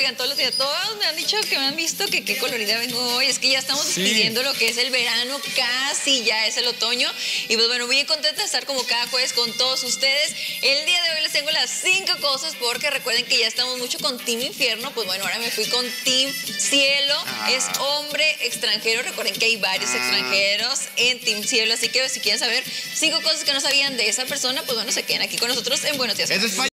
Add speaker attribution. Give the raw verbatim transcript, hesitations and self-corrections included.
Speaker 1: Oigan, todos los días, todos me han dicho que me han visto que qué colorida vengo hoy. Es que ya estamos
Speaker 2: Sí.
Speaker 1: despidiendo lo que es el verano, casi ya es el otoño. Y pues bueno, bien contenta de estar como cada jueves con todos ustedes. El día de hoy les tengo las cinco cosas porque recuerden que ya estamos mucho con Team Infierno. Pues bueno, ahora me fui con Team Cielo.
Speaker 2: Ah.
Speaker 1: Es hombre extranjero. Recuerden que hay varios
Speaker 2: Ah.
Speaker 1: extranjeros en Team Cielo. Así que si quieren saber cinco cosas que no sabían de esa persona, pues bueno, se queden aquí con nosotros en Buenos Días.
Speaker 2: Eso es